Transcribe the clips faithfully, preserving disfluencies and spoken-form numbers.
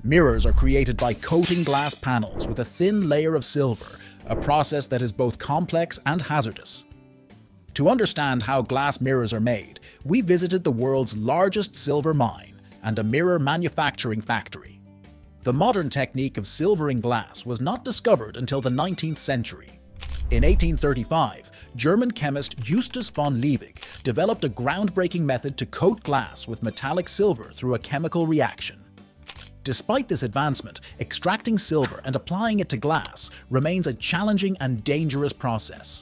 Mirrors are created by coating glass panels with a thin layer of silver, a process that is both complex and hazardous. To understand how glass mirrors are made, we visited the world's largest silver mine and a mirror manufacturing factory. The modern technique of silvering glass was not discovered until the nineteenth century. In eighteen thirty-five, German chemist Justus von Liebig developed a groundbreaking method to coat glass with metallic silver through a chemical reaction. Despite this advancement, extracting silver and applying it to glass remains a challenging and dangerous process.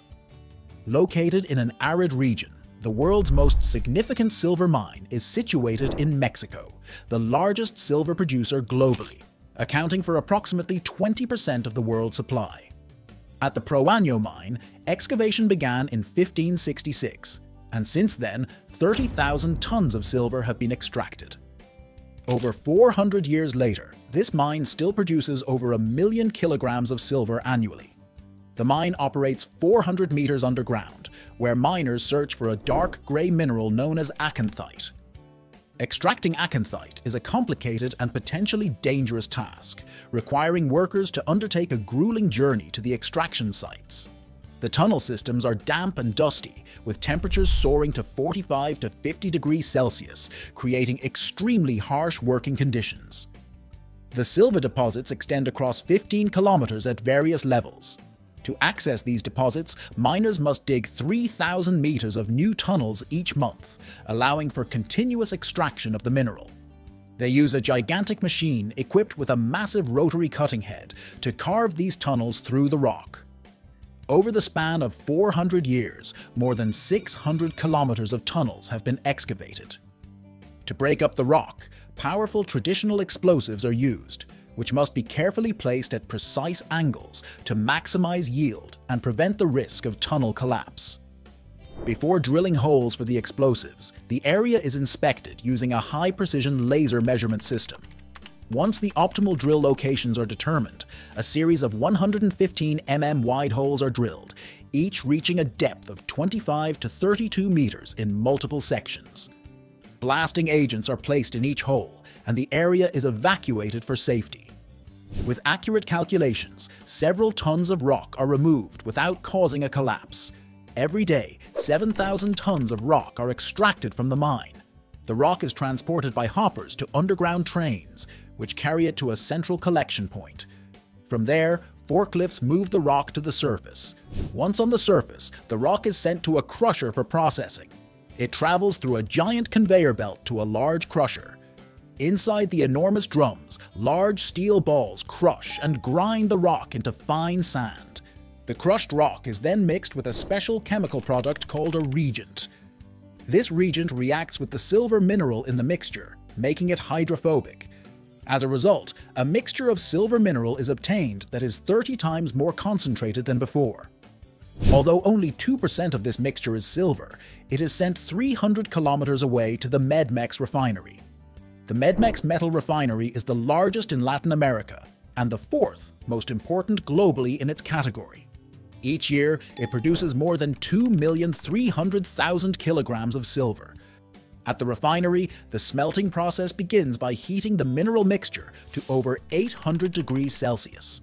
Located in an arid region, the world's most significant silver mine is situated in Mexico, the largest silver producer globally, accounting for approximately twenty percent of the world's supply. At the Proaño mine, excavation began in fifteen sixty-six, and since then, thirty thousand tons of silver have been extracted. Over four hundred years later, this mine still produces over a million kilograms of silver annually. The mine operates four hundred meters underground, where miners search for a dark gray mineral known as acanthite. Extracting acanthite is a complicated and potentially dangerous task, requiring workers to undertake a grueling journey to the extraction sites. The tunnel systems are damp and dusty, with temperatures soaring to forty-five to fifty degrees Celsius, creating extremely harsh working conditions. The silver deposits extend across fifteen kilometers at various levels. To access these deposits, miners must dig three thousand meters of new tunnels each month, allowing for continuous extraction of the mineral. They use a gigantic machine equipped with a massive rotary cutting head to carve these tunnels through the rock. Over the span of four hundred years, more than six hundred kilometers of tunnels have been excavated. To break up the rock, powerful traditional explosives are used, which must be carefully placed at precise angles to maximize yield and prevent the risk of tunnel collapse. Before drilling holes for the explosives, the area is inspected using a high-precision laser measurement system. Once the optimal drill locations are determined, a series of one hundred fifteen millimeter wide holes are drilled, each reaching a depth of twenty-five to thirty-two meters in multiple sections. Blasting agents are placed in each hole, and the area is evacuated for safety. With accurate calculations, several tons of rock are removed without causing a collapse. Every day, seven thousand tons of rock are extracted from the mine. The rock is transported by hoppers to underground trains, which carry it to a central collection point. From there, forklifts move the rock to the surface. Once on the surface, the rock is sent to a crusher for processing. It travels through a giant conveyor belt to a large crusher. Inside the enormous drums, large steel balls crush and grind the rock into fine sand. The crushed rock is then mixed with a special chemical product called a reagent. This reagent reacts with the silver mineral in the mixture, making it hydrophobic. As a result, a mixture of silver mineral is obtained that is thirty times more concentrated than before. Although only two percent of this mixture is silver, it is sent three hundred kilometers away to the Medmex refinery. The Medmex metal refinery is the largest in Latin America and the fourth most important globally in its category. Each year, it produces more than two million three hundred thousand kilograms of silver. At the refinery, the smelting process begins by heating the mineral mixture to over eight hundred degrees Celsius.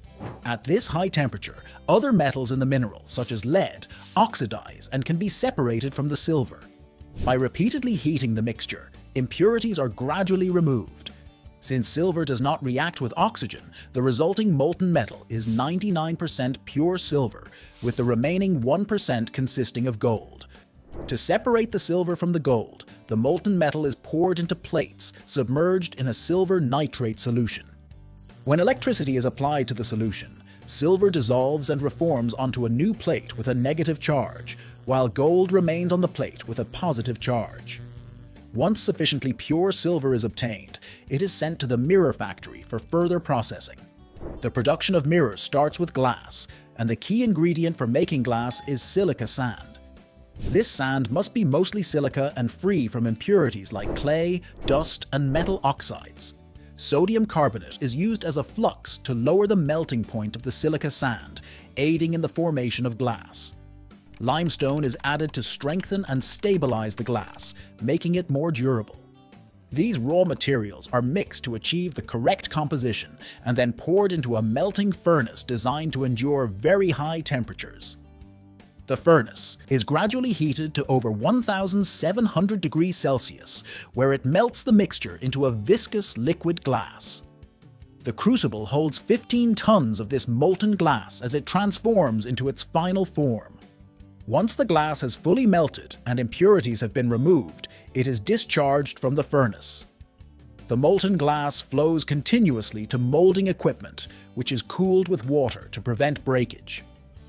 At this high temperature, other metals in the mineral, such as lead, oxidize and can be separated from the silver. By repeatedly heating the mixture, impurities are gradually removed. Since silver does not react with oxygen, the resulting molten metal is ninety-nine percent pure silver, with the remaining one percent consisting of gold. To separate the silver from the gold, the molten metal is poured into plates submerged in a silver nitrate solution. When electricity is applied to the solution, silver dissolves and reforms onto a new plate with a negative charge, while gold remains on the plate with a positive charge. Once sufficiently pure silver is obtained, it is sent to the mirror factory for further processing. The production of mirrors starts with glass, and the key ingredient for making glass is silica sand. This sand must be mostly silica and free from impurities like clay, dust, and metal oxides. Sodium carbonate is used as a flux to lower the melting point of the silica sand, aiding in the formation of glass. Limestone is added to strengthen and stabilize the glass, making it more durable. These raw materials are mixed to achieve the correct composition and then poured into a melting furnace designed to endure very high temperatures. The furnace is gradually heated to over one thousand seven hundred degrees Celsius, where it melts the mixture into a viscous liquid glass. The crucible holds fifteen tons of this molten glass as it transforms into its final form. Once the glass has fully melted and impurities have been removed, it is discharged from the furnace. The molten glass flows continuously to molding equipment, which is cooled with water to prevent breakage.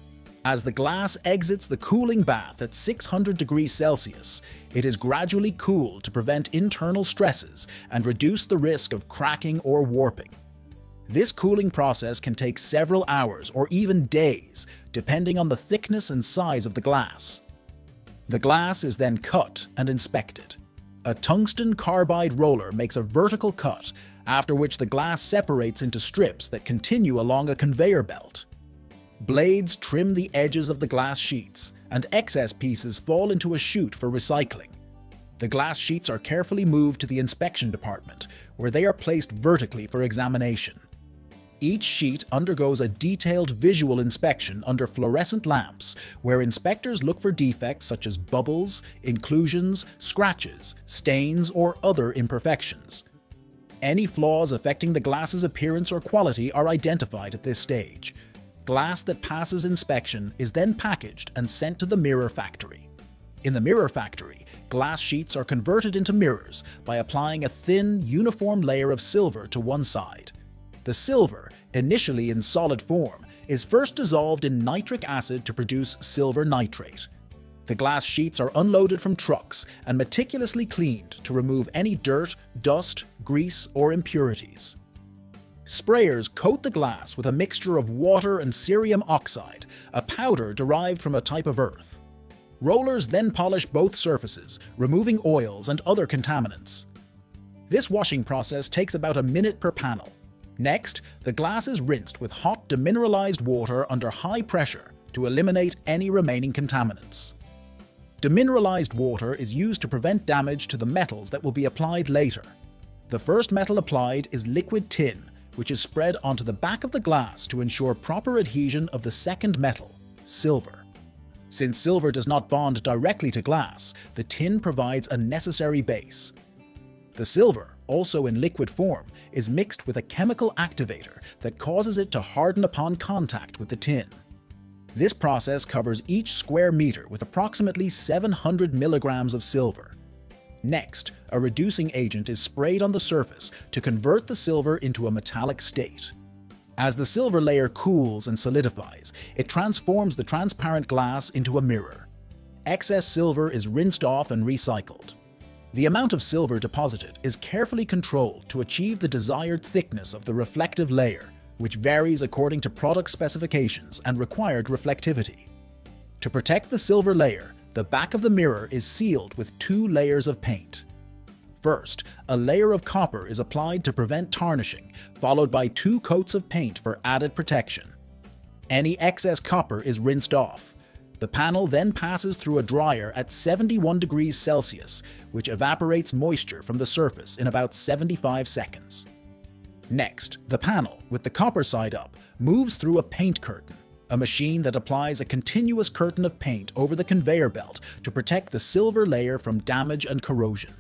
As the glass exits the cooling bath at six hundred degrees Celsius, it is gradually cooled to prevent internal stresses and reduce the risk of cracking or warping. This cooling process can take several hours or even days, depending on the thickness and size of the glass. The glass is then cut and inspected. A tungsten carbide roller makes a vertical cut, after which the glass separates into strips that continue along a conveyor belt. Blades trim the edges of the glass sheets, and excess pieces fall into a chute for recycling. The glass sheets are carefully moved to the inspection department, where they are placed vertically for examination. Each sheet undergoes a detailed visual inspection under fluorescent lamps, where inspectors look for defects such as bubbles, inclusions, scratches, stains, or other imperfections. Any flaws affecting the glass's appearance or quality are identified at this stage. Glass that passes inspection is then packaged and sent to the mirror factory. In the mirror factory, glass sheets are converted into mirrors by applying a thin, uniform layer of silver to one side. The silver, initially in solid form, is first dissolved in nitric acid to produce silver nitrate. The glass sheets are unloaded from trucks and meticulously cleaned to remove any dirt, dust, grease, or impurities. Sprayers coat the glass with a mixture of water and cerium oxide, a powder derived from a type of earth. Rollers then polish both surfaces, removing oils and other contaminants. This washing process takes about a minute per panel. Next, the glass is rinsed with hot demineralized water under high pressure to eliminate any remaining contaminants. Demineralized water is used to prevent damage to the metals that will be applied later. The first metal applied is liquid tin, which is spread onto the back of the glass to ensure proper adhesion of the second metal, silver. Since silver does not bond directly to glass, the tin provides a necessary base. The silver, also in liquid form, is mixed with a chemical activator that causes it to harden upon contact with the tin. This process covers each square meter with approximately seven hundred milligrams of silver. Next, a reducing agent is sprayed on the surface to convert the silver into a metallic state. As the silver layer cools and solidifies, it transforms the transparent glass into a mirror. Excess silver is rinsed off and recycled. The amount of silver deposited is carefully controlled to achieve the desired thickness of the reflective layer, which varies according to product specifications and required reflectivity. To protect the silver layer, the back of the mirror is sealed with two layers of paint. First, a layer of copper is applied to prevent tarnishing, followed by two coats of paint for added protection. Any excess copper is rinsed off. The panel then passes through a dryer at seventy-one degrees Celsius, which evaporates moisture from the surface in about seventy-five seconds. Next, the panel, with the copper side up, moves through a paint curtain, a machine that applies a continuous curtain of paint over the conveyor belt to protect the silver layer from damage and corrosion.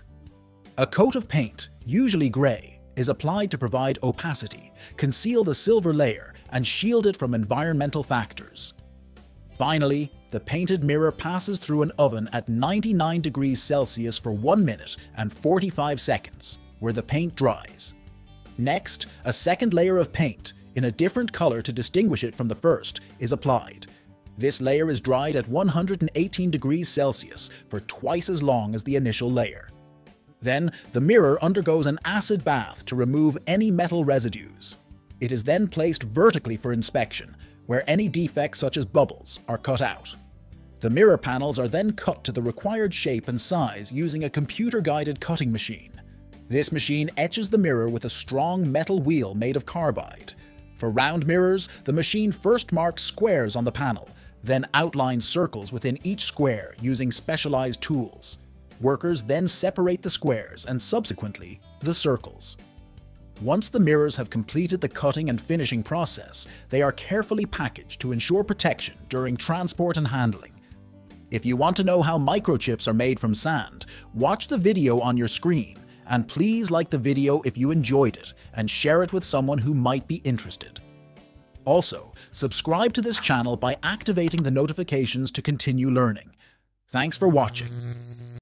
A coat of paint, usually gray, is applied to provide opacity, conceal the silver layer, and shield it from environmental factors. Finally, the painted mirror passes through an oven at ninety-nine degrees Celsius for one minute and forty-five seconds, where the paint dries. Next, a second layer of paint, in a different color to distinguish it from the first, is applied. This layer is dried at one hundred eighteen degrees Celsius for twice as long as the initial layer. Then, the mirror undergoes an acid bath to remove any metal residues. It is then placed vertically for inspection, where any defects such as bubbles are cut out. The mirror panels are then cut to the required shape and size using a computer-guided cutting machine. This machine etches the mirror with a strong metal wheel made of carbide. For round mirrors, the machine first marks squares on the panel, then outlines circles within each square using specialized tools. Workers then separate the squares and subsequently the circles. Once the mirrors have completed the cutting and finishing process, they are carefully packaged to ensure protection during transport and handling. If you want to know how microchips are made from sand, watch the video on your screen, and please like the video if you enjoyed it and share it with someone who might be interested. Also, subscribe to this channel by activating the notifications to continue learning. Thanks for watching.